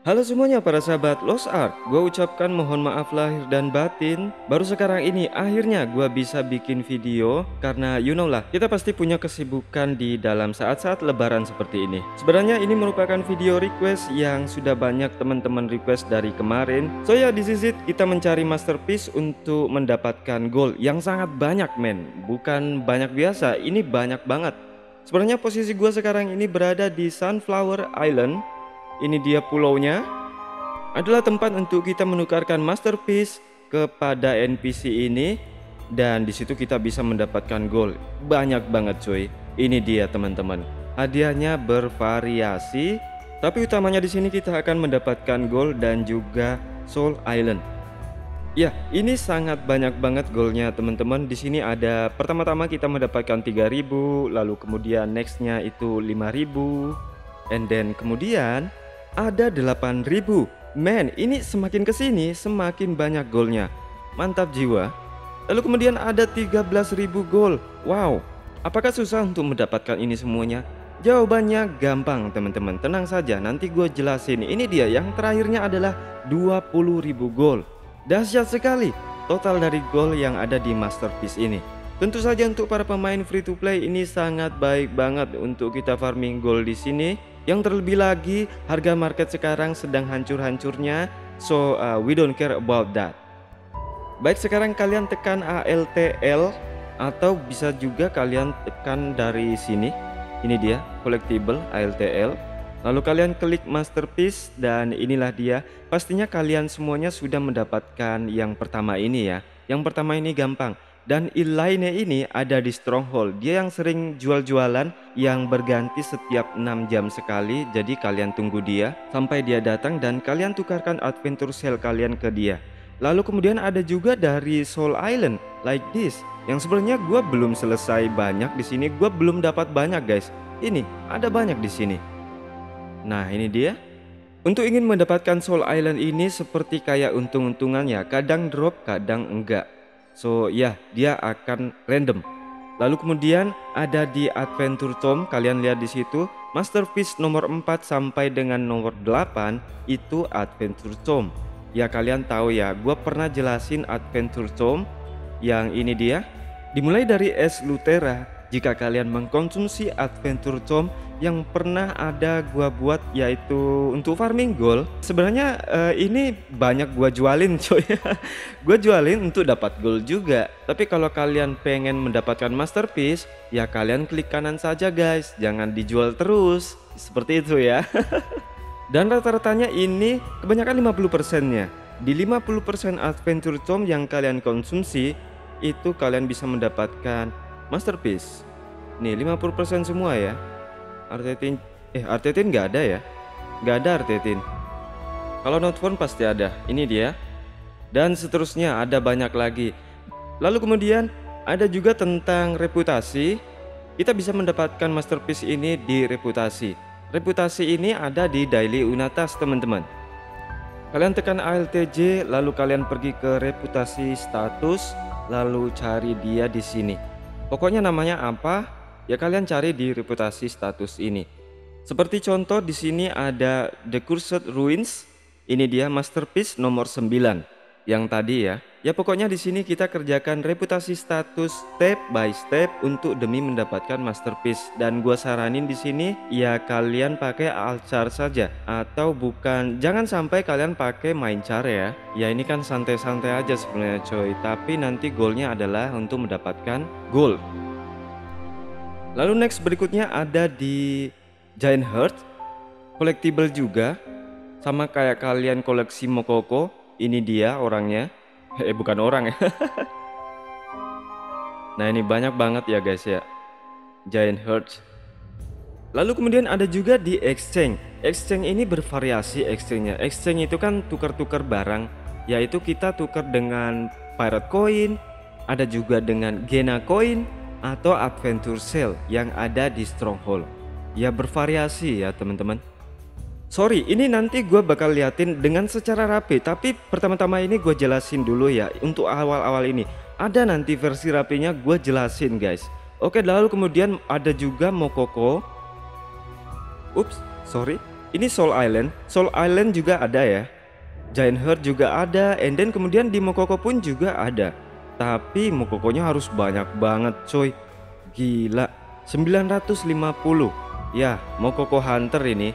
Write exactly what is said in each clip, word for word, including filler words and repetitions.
Halo semuanya para sahabat Lost Ark, gue ucapkan mohon maaf lahir dan batin. Baru sekarang ini akhirnya gue bisa bikin video, karena you know lah, kita pasti punya kesibukan di dalam saat-saat lebaran seperti ini. Sebenarnya ini merupakan video request yang sudah banyak teman-teman request dari kemarin. So ya, this is it, kita mencari masterpiece untuk mendapatkan gold yang sangat banyak men. Bukan banyak biasa, ini banyak banget. Sebenarnya posisi gue sekarang ini berada di Sunflower Island. Ini dia pulaunya, adalah tempat untuk kita menukarkan masterpiece kepada N P C ini, dan disitu kita bisa mendapatkan gold banyak banget cuy. Ini dia teman-teman, hadiahnya bervariasi, tapi utamanya di sini kita akan mendapatkan gold dan juga Soul Island. Ya, ini sangat banyak banget goldnya teman-teman. Di sini ada, pertama-tama kita mendapatkan tiga ribu, lalu kemudian nextnya itu lima ribu, and then kemudian ada delapan ribu. Man, ini semakin kesini semakin banyak goldnya. Mantap jiwa. Lalu kemudian ada tiga belas ribu gold. Wow, apakah susah untuk mendapatkan ini semuanya? Jawabannya gampang teman-teman, tenang saja, nanti gue jelasin. Ini dia, yang terakhirnya adalah dua puluh ribu gold. Dahsyat sekali total dari gold yang ada di masterpiece ini. Tentu saja untuk para pemain free to play ini sangat baik banget untuk kita farming gold di sini. Yang terlebih lagi, harga market sekarang sedang hancur-hancurnya, so uh, we don't care about that. Baik, sekarang kalian tekan A L T L, atau bisa juga kalian tekan dari sini. Ini dia collectible A L T L. Lalu kalian klik masterpiece, dan inilah dia. Pastinya kalian semuanya sudah mendapatkan yang pertama ini ya. Yang pertama ini gampang. Dan lainnya ini ada di Stronghold. Dia yang sering jual-jualan, yang berganti setiap enam jam sekali. Jadi kalian tunggu dia sampai dia datang dan kalian tukarkan adventure shell kalian ke dia. Lalu kemudian ada juga dari Soul Island like this, yang sebenarnya gue belum selesai banyak di sini. Gue belum dapat banyak guys. Ini ada banyak di sini. Nah, ini dia. Untuk ingin mendapatkan Soul Island ini seperti kayak untung-untungannya, kadang drop, kadang enggak. So ya, dia akan random. Lalu kemudian ada di Adventure Tome, kalian lihat di situ, masterpiece nomor empat sampai dengan nomor delapan itu Adventure Tome. Ya kalian tahu ya, gue pernah jelasin Adventure Tome. Yang ini dia, dimulai dari es Lutera. Jika kalian mengkonsumsi Adventure Tome yang pernah ada gua buat, yaitu untuk farming gold, sebenarnya uh, ini banyak gua jualin coy. Gua jualin untuk dapat gold juga. Tapi kalau kalian pengen mendapatkan masterpiece, ya kalian klik kanan saja guys, jangan dijual terus. Seperti itu ya. Dan rata-ratanya ini kebanyakan lima puluh persennya. Di lima puluh persen Adventure Tome yang kalian konsumsi, itu kalian bisa mendapatkan masterpiece. Nih lima puluh persen semua ya. Artetin, eh Artetin nggak ada ya, nggak ada Artetin. Kalau not found pasti ada. Ini dia. Dan seterusnya ada banyak lagi. Lalu kemudian ada juga tentang reputasi. Kita bisa mendapatkan masterpiece ini di reputasi. Reputasi ini ada di Daily Unatas teman-teman. Kalian tekan A L T J, lalu kalian pergi ke reputasi status, lalu cari dia di sini. Pokoknya namanya apa? Ya kalian cari di reputasi status ini. Seperti contoh di sini ada The Cursed Ruins. Ini dia masterpiece nomor sembilan yang tadi ya. Ya pokoknya di sini kita kerjakan reputasi status step by step untuk demi mendapatkan masterpiece. Dan gua saranin di sini ya kalian pakai alchar saja, atau bukan, jangan sampai kalian pakai main char ya. Ya ini kan santai-santai aja sebenarnya coy, tapi nanti goalnya adalah untuk mendapatkan gold. Lalu next berikutnya ada di Giant Heart, collectible juga, sama kayak kalian koleksi Mokoko. Ini dia orangnya, eh bukan orang ya. Nah ini banyak banget ya guys ya, Giant Heart. Lalu kemudian ada juga di Exchange. Exchange ini bervariasi exchange-nya. Exchange itu kan tukar-tukar barang, yaitu kita tukar dengan Pirate Coin, ada juga dengan Gena Coin, atau Adventure Shell yang ada di Stronghold. Ya bervariasi ya teman-teman. Sorry, ini nanti gue bakal liatin dengan secara rapi, tapi pertama-tama ini gue jelasin dulu ya. Untuk awal-awal ini ada nanti versi rapinya gue jelasin guys. Oke, lalu kemudian ada juga Mokoko. Ups, sorry, ini Soul Island. Soul Island juga ada ya. Giant Heart juga ada, and then kemudian di Mokoko pun juga ada. Tapi Mokokonya harus banyak banget coy. Gila, sembilan ratus lima puluh. Ya, Mokoko Hunter ini.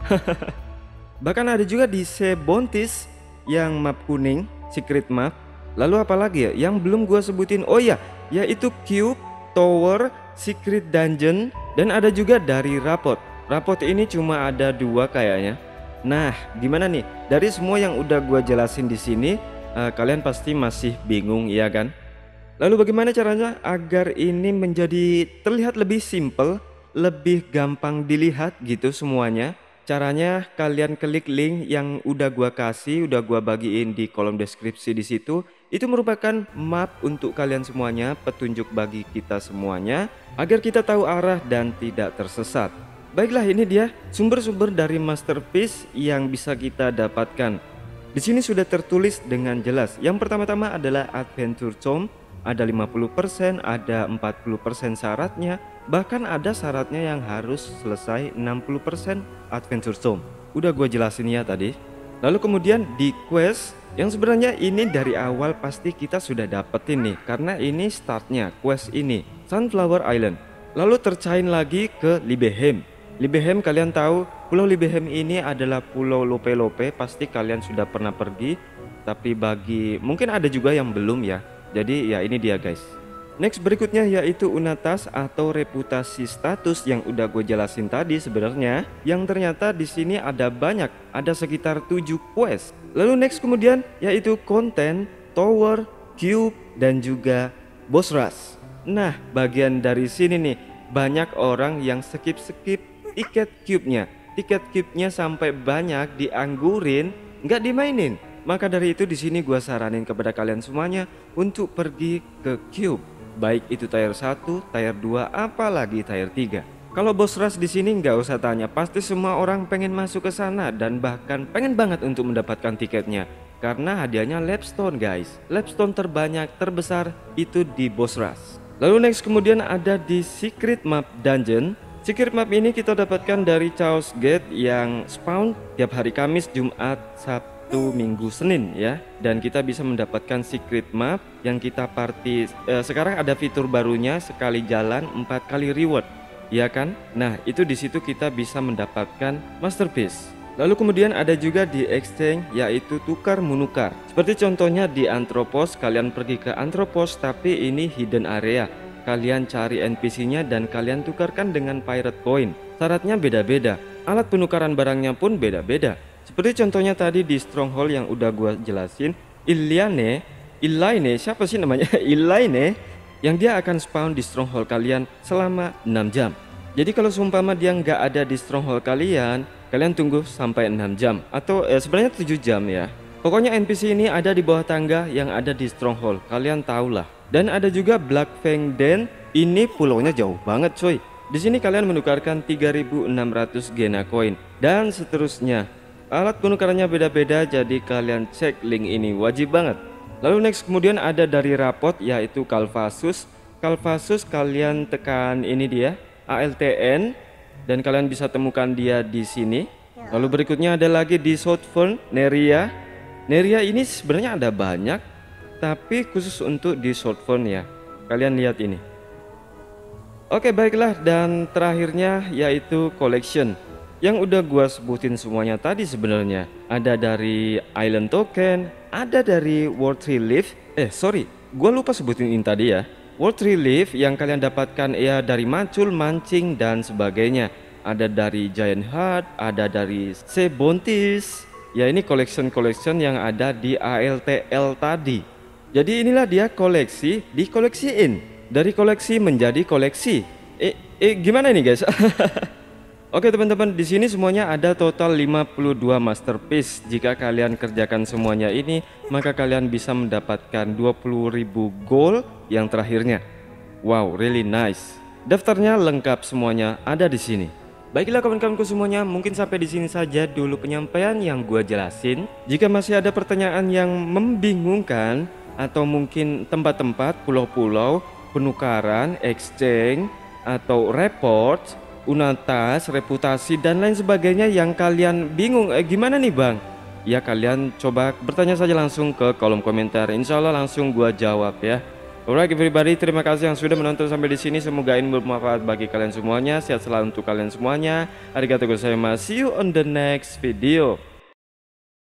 Bahkan ada juga di Sebontis yang map kuning, secret map. Lalu apalagi ya yang belum gua sebutin? Oh ya, yaitu Cube, Tower, Secret Dungeon, dan ada juga dari Raport. Raport ini cuma ada dua kayaknya. Nah, gimana nih? Dari semua yang udah gua jelasin di sini, uh, kalian pasti masih bingung ya kan? Lalu bagaimana caranya agar ini menjadi terlihat lebih simple, lebih gampang dilihat gitu semuanya? Caranya kalian klik link yang udah gua kasih, udah gua bagiin di kolom deskripsi di situ. Itu merupakan map untuk kalian semuanya, petunjuk bagi kita semuanya agar kita tahu arah dan tidak tersesat. Baiklah, ini dia sumber-sumber dari masterpiece yang bisa kita dapatkan. Di sini sudah tertulis dengan jelas. Yang pertama-tama adalah Adventure Tome, ada lima puluh persen, ada empat puluh persen syaratnya, bahkan ada syaratnya yang harus selesai enam puluh persen Adventure Tome. Udah gue jelasin ya tadi. Lalu kemudian di quest yang sebenarnya ini dari awal pasti kita sudah dapetin nih, karena ini startnya quest ini Sunflower Island. Lalu tercain lagi ke Libehem. Libehem kalian tahu, Pulau Libehem ini adalah Pulau Lope-Lope, pasti kalian sudah pernah pergi. Tapi bagi mungkin ada juga yang belum ya. Jadi ya ini dia guys. Next berikutnya yaitu Unatas atau reputasi status yang udah gue jelasin tadi sebenarnya, yang ternyata di sini ada banyak, ada sekitar tujuh quest. Lalu next kemudian yaitu konten, tower, cube, dan juga boss rush. Nah, bagian dari sini nih banyak orang yang skip-skip tiket cube-nya. Tiket cube-nya sampai banyak dianggurin, nggak dimainin. Maka dari itu di sini gua saranin kepada kalian semuanya untuk pergi ke cube. Baik itu tier satu, tier dua, apalagi tier tiga. Kalau boss rush di sini nggak usah tanya, pasti semua orang pengen masuk ke sana dan bahkan pengen banget untuk mendapatkan tiketnya. Karena hadiahnya Lapstone guys. Lapstone terbanyak, terbesar itu di boss rush. Lalu next kemudian ada di Secret Map Dungeon. Secret Map ini kita dapatkan dari Chaos Gate yang spawn tiap hari Kamis, Jumat, Sabtu, Minggu, Senin ya. Dan kita bisa mendapatkan Secret Map yang kita party. eh, Sekarang ada fitur barunya, sekali jalan empat kali reward, ya kan? Nah itu di situ kita bisa mendapatkan masterpiece. Lalu kemudian ada juga di exchange, yaitu tukar menukar. Seperti contohnya di Anthropos, kalian pergi ke Anthropos tapi ini hidden area. Kalian cari N P C-nya dan kalian tukarkan dengan pirate coin. Syaratnya beda-beda, alat penukaran barangnya pun beda-beda. Seperti contohnya tadi di Stronghold yang udah gua jelasin, Iliane, Ilaine, siapa sih namanya? Ilaine, yang dia akan spawn di Stronghold kalian selama enam jam. Jadi kalau seumpama dia nggak ada di Stronghold kalian, kalian tunggu sampai enam jam atau eh, sebenarnya tujuh jam ya. Pokoknya N P C ini ada di bawah tangga yang ada di Stronghold, kalian tahulah. Dan ada juga Black Fang Den, ini pulaunya jauh banget coy. Di sini kalian menukarkan tiga ribu enam ratus Gena Coin dan seterusnya. Alat penukarannya beda-beda, jadi kalian cek link ini wajib banget. Lalu next kemudian ada dari Raport yaitu Calvasus. Calvasus kalian tekan ini dia, A L T N, dan kalian bisa temukan dia di sini. Lalu berikutnya ada lagi di Southern Neria. Neria ini sebenarnya ada banyak, tapi khusus untuk di Southern ya. Kalian lihat ini. Oke baiklah, dan terakhirnya yaitu collection yang udah gua sebutin semuanya tadi sebenarnya. Ada dari Island Token, ada dari World Relief. Eh sorry, gua lupa sebutin ini tadi ya. World Relief yang kalian dapatkan ya dari macul, mancing dan sebagainya. Ada dari Giant Heart, ada dari Sebontis. Ya ini collection-collection yang ada di A L T L tadi. Jadi inilah dia koleksi, dikoleksiin. Dari koleksi menjadi koleksi. Eh, eh gimana ini guys? Oke teman-teman, di sini semuanya ada total lima puluh dua masterpiece. Jika kalian kerjakan semuanya ini, maka kalian bisa mendapatkan dua puluh ribu gold yang terakhirnya. Wow, really nice. Daftarnya lengkap semuanya ada di sini. Baiklah kawan-kawanku semuanya, mungkin sampai di sini saja dulu penyampaian yang gua jelasin. Jika masih ada pertanyaan yang membingungkan atau mungkin tempat-tempat, pulau-pulau, penukaran, exchange atau report, Unatas, reputasi dan lain sebagainya yang kalian bingung eh, gimana nih bang? Ya kalian coba bertanya saja langsung ke kolom komentar, insya Allah langsung gua jawab ya. Alright everybody, terima kasih yang sudah menonton sampai di sini. Semoga ini bermanfaat bagi kalian semuanya. Sehat selalu untuk kalian semuanya. Arigatou gozaimasu. See you on the next video.